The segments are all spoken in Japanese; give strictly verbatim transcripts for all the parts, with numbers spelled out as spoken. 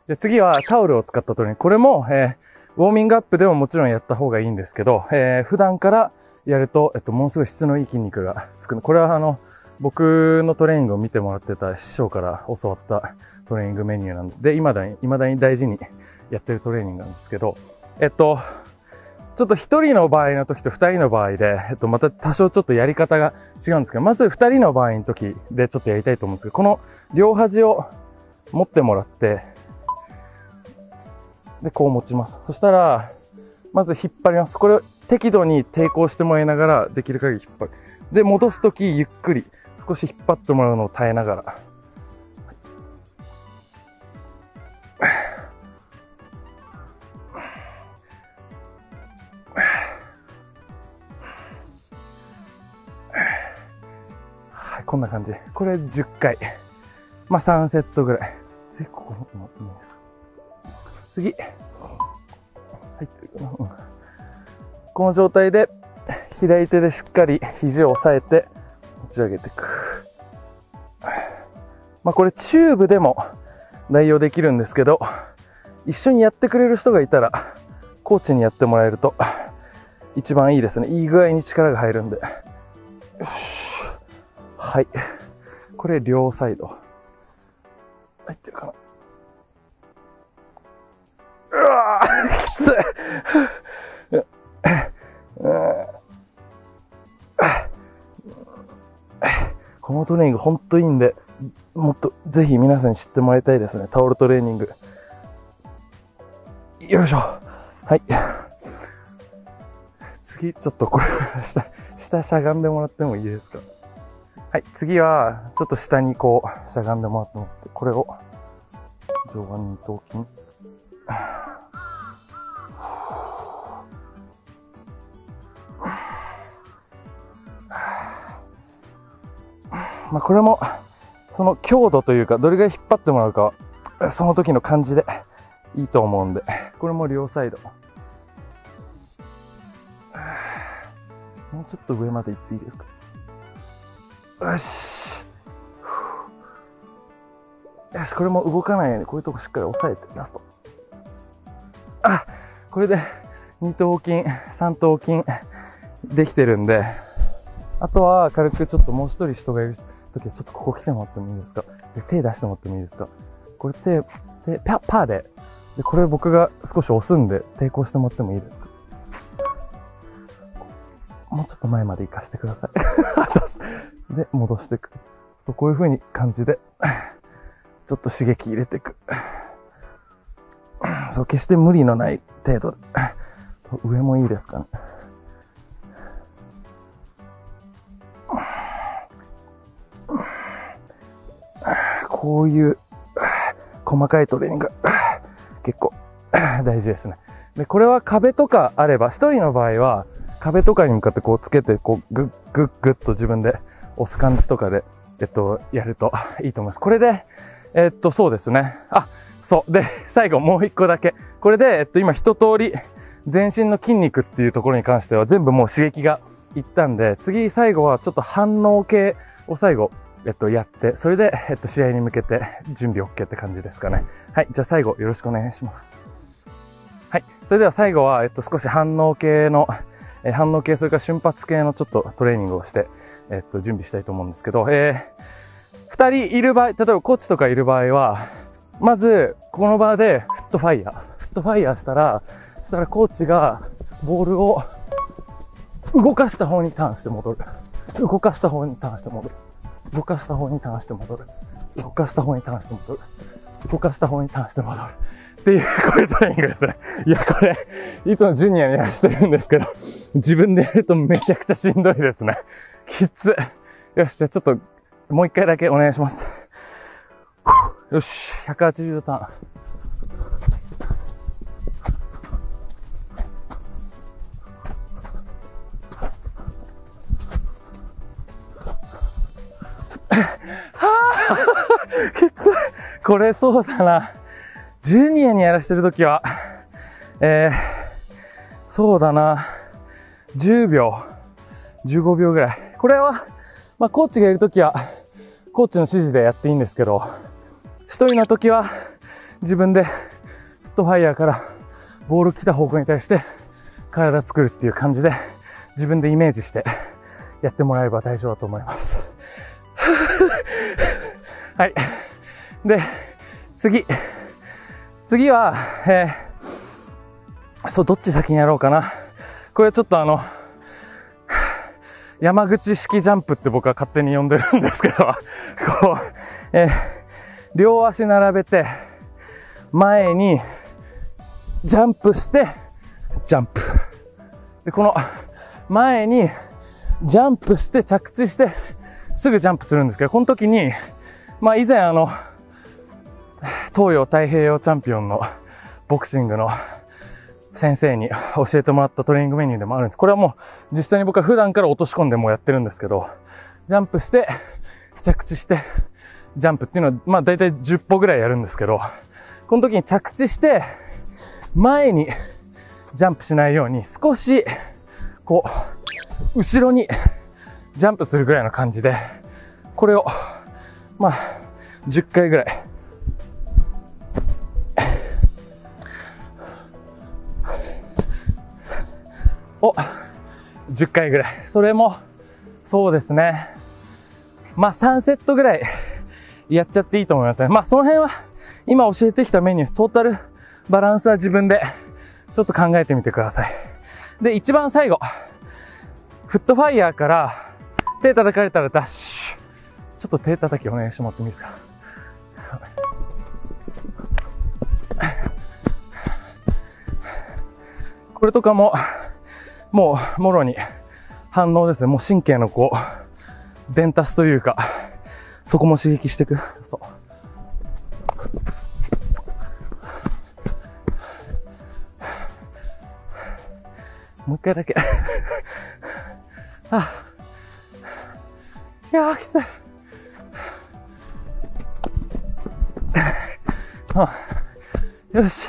で、次はタオルを使ったトレーニング。これも、えー、ウォーミングアップでももちろんやった方がいいんですけど、えー、普段からやると、えっと、ものすごい質のいい筋肉がつく。これはあの、僕のトレーニングを見てもらってた師匠から教わったトレーニングメニューなんで、未だに、未だに大事にやってるトレーニングなんですけど、えっと、ちょっと一人の場合の時と二人の場合で、えっと、また多少ちょっとやり方が違うんですけど、まず二人の場合の時でちょっとやりたいと思うんですけど、この両端を持ってもらって、で、こう持ちます。そしたら、まず引っ張ります。これを適度に抵抗してもらいながら、できる限り引っ張る。で、戻すとき、ゆっくり、少し引っ張ってもらうのを耐えながら。はい、こんな感じ。これじゅっかい。まあ、さんセットぐらい。次、ここもいいですか。次。入ってるかな、うん、この状態で、左手でしっかり肘を押さえて持ち上げていく。まあこれチューブでも代用できるんですけど、一緒にやってくれる人がいたら、コーチにやってもらえると一番いいですね。いい具合に力が入るんで。よし。はい。これ両サイド。入ってるかな。うわぁきついこのトレーニングほんといいんで、もっとぜひ皆さんに知ってもらいたいですね。タオルトレーニング。よいしょ。はい。次、ちょっとこれ、下、下しゃがんでもらってもいいですか？はい。次は、ちょっと下にこう、しゃがんでもらってもらって、これを、上腕二頭筋。まあこれも、その強度というか、どれぐらい引っ張ってもらうか、その時の感じでいいと思うんで、これも両サイド。もうちょっと上まで行っていいですか。よし。よし、これも動かないように、こういうとこしっかり押さえて、ラスト。あ、これで二頭筋、三頭筋できてるんで、あとは軽くちょっともう一人人がいる時はちょっとここ来てもらってもいいですか。で、手出してもらってもいいですか。これ手、手、パ、パーで。で、これ僕が少し押すんで抵抗してもらってもいいですか。もうちょっと前まで行かしてください。で、戻していく。そう、こういう風に感じで、ちょっと刺激入れていく。そう、決して無理のない程度で。上もいいですかね。こういう細かいトレーニング結構大事ですね。で、これは壁とかあれば、一人の場合は壁とかに向かってこうつけて、こうグッグッグッと自分で押す感じとかで、えっと、やるといいと思います。これで、えっと、そうですね。あ、そう。で、最後もう一個だけ。これで、えっと、今一通り全身の筋肉っていうところに関しては全部もう刺激がいったんで、次最後はちょっと反応系を最後、えっと、やって、それで、えっと、試合に向けて準備 OK って感じですかね。はい。じゃあ最後よろしくお願いします。はい。それでは最後は、えっと、少し反応系の、えー、反応系、それから瞬発系のちょっとトレーニングをして、えっと、準備したいと思うんですけど、えー、二人いる場合、例えばコーチとかいる場合は、まず、この場でフットファイヤー。フットファイヤーしたら、そしたらコーチがボールを動かした方にターンして戻る。動かした方にターンして戻る。動かした方にターンして戻る。動かした方にターンして戻る。動かした方にターンして戻る。っていう、こういうトレーニングですね。いや、これ、いつもジュニアにやらしてるんですけど、自分でやるとめちゃくちゃしんどいですね。きつ。よし、じゃあちょっと、もう一回だけお願いします。よし、ひゃくはちじゅうどターン。きつい。これそうだな。ジュニアにやらしてるときは、えー、そうだな。じゅうびょう、じゅうごびょうぐらい。これは、まあ、コーチがいるときは、コーチの指示でやっていいんですけど、一人のときは、 自分でフットファイヤーからボール来た方向に対して体作るっていう感じで自分でイメージしてやってもらえば大丈夫だと思います。はい。で、次。次は、えー、そう、どっち先にやろうかな。これちょっとあの、山口式ジャンプって僕は勝手に呼んでるんですけど、こう、えー、両足並べて、前に、ジャンプして、ジャンプ。で、この、前に、ジャンプして着地して、すぐジャンプするんですけど、この時に、まあ以前あの、東洋太平洋チャンピオンのボクシングの先生に教えてもらったトレーニングメニューでもあるんです。これはもう実際に僕は普段から落とし込んでもうやってるんですけど、ジャンプして、着地して、ジャンプっていうのは、まあ大体じゅっぽぐらいやるんですけど、この時に着地して、前にジャンプしないように少し、こう、後ろにジャンプするぐらいの感じで、これを、まあ、じゅっかいぐらい。を、じゅっかいぐらい。それも、そうですね。まあ、さんセットぐらいやっちゃっていいと思いますね。まあ、その辺は、今教えてきたメニュー、トータルバランスは自分で、ちょっと考えてみてください。で、一番最後。フットファイヤーから手叩かれたらダッシュ。ちょっと手叩きお願いしてもらってもいいですか。これとかも、もう、もろに反応ですね。もう神経のこう、伝達というか、そこも刺激していく。そう。もう一回だけ。あ、いやー、きつい。あ、よし。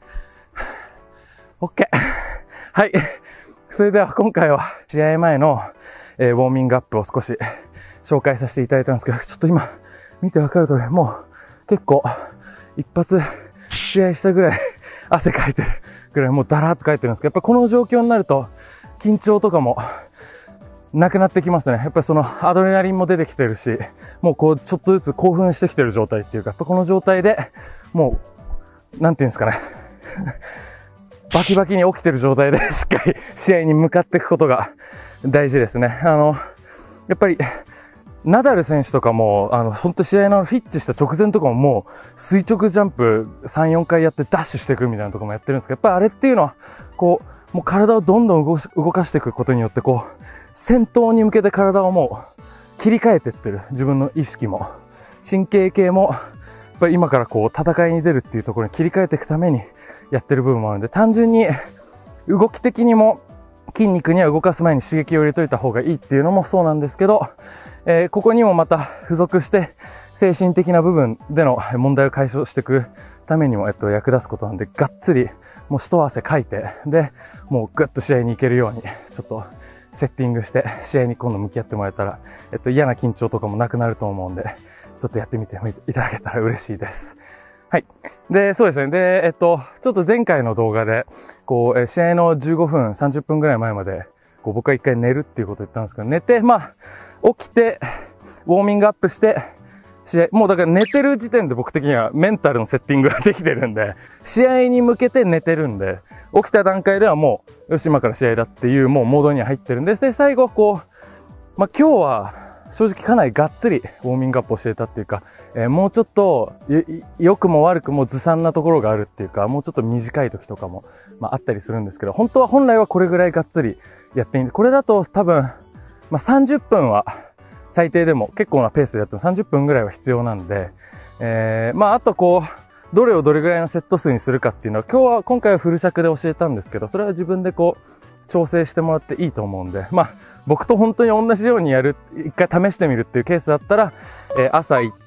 オッケー。はい。それでは今回は試合前の、えー、ウォーミングアップを少し紹介させていただいたんですけど、ちょっと今見てわかる通り、もう結構一発試合したぐらい汗かいてるぐらいもうダラーっとかいてるんですけど、やっぱこの状況になると緊張とかもなくなってきますね。やっぱりそのアドレナリンも出てきてるし、もうこうちょっとずつ興奮してきてる状態っていうか、やっぱこの状態でもう、なんていうんですかね。バキバキに起きてる状態でしっかり試合に向かっていくことが大事ですね。あの、やっぱり、ナダル選手とかも、あの、本当試合のフィッチした直前とかももう垂直ジャンプさん、よんかいやってダッシュしていくみたいなところもやってるんですけど、やっぱりあれっていうのは、こう、もう体をどんどん動か動かしていくことによって、こう、先頭に向けて体をもう切り替えていってる。自分の意識も。神経系も、やっぱり今からこう戦いに出るっていうところに切り替えていくためにやってる部分もあるんで、単純に動き的にも筋肉には動かす前に刺激を入れといた方がいいっていうのもそうなんですけど、えー、ここにもまた付属して精神的な部分での問題を解消していくためにも、えっと、役立つことなんで、がっつりもう一汗かいて、で、もうぐっと試合に行けるように、ちょっとセッティングして試合に今度向き合ってもらえたら、えっと、嫌な緊張とかもなくなると思うんで、ちょっとやってみていただけたら嬉しいです。はい。で、そうですね。で、えっと、ちょっと前回の動画で、こう、試合のじゅうごふん、さんじゅっぷんぐらい前まで、こう、僕は一回寝るっていうことを言ったんですけど、寝て、まあ、起きて、ウォーミングアップして、試合、もうだから寝てる時点で僕的にはメンタルのセッティングができてるんで、試合に向けて寝てるんで、起きた段階ではもう、よし、今から試合だっていう、もうモードに入ってるんで、で、最後、こう、まあ、今日は、正直かなりがっつりウォーミングアップをしていたっていうか、えー、もうちょっと良くも悪くもずさんなところがあるっていうか、もうちょっと短い時とかも、まあ、あったりするんですけど、本当は本来はこれぐらいがっつりやっていいんで、これだと多分、まあ、さんじゅっぷんは最低でも結構なペースでやってもさんじゅっぷんぐらいは必要なんで、えー、まああとこう、どれをどれぐらいのセット数にするかっていうのは、今日は、今回はフル尺で教えたんですけど、それは自分でこう、調整してもらっていいと思うんで、まあ、僕と本当に同じようにやる、一回試してみるっていうケースだったら、えー、朝行って、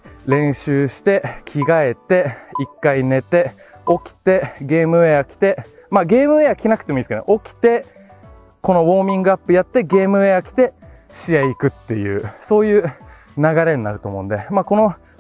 練習して、着替えて、一回寝て、起きて、ゲームウェア着て、まあゲームウェア着なくてもいいですけど、起きて、このウォーミングアップやって、ゲームウェア着て、試合行くっていう、そういう流れになると思うんで、まあこの、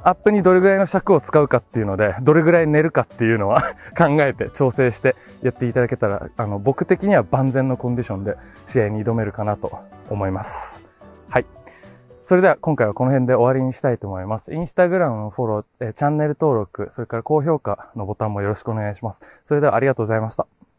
アップにどれぐらいの尺を使うかっていうので、どれぐらい寝るかっていうのは考えて調整してやっていただけたら、あの、僕的には万全のコンディションで試合に挑めるかなと思います。はい。それでは今回はこの辺で終わりにしたいと思います。インスタグラムのフォロー、えチャンネル登録、それから高評価のボタンもよろしくお願いします。それではありがとうございました。